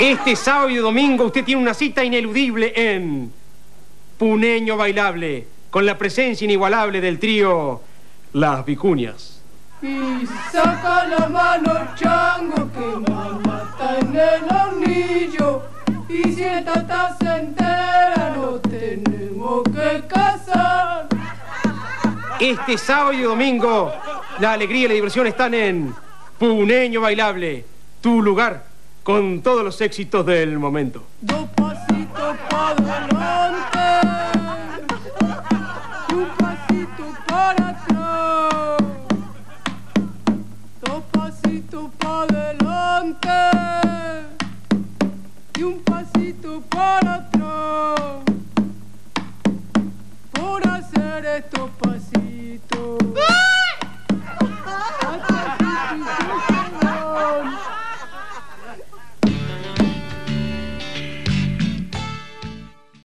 Este sábado y domingo usted tiene una cita ineludible en Puneño Bailable, con la presencia inigualable del trío Las Vicuñas. Y saca la mano, chango, que mamá está en el hornillo. Y si esta taza se entera, nos tenemos que casar. Este sábado y domingo, la alegría y la diversión están en Puneño Bailable, tu lugar con todos los éxitos del momento. Dos pasitos para adelante.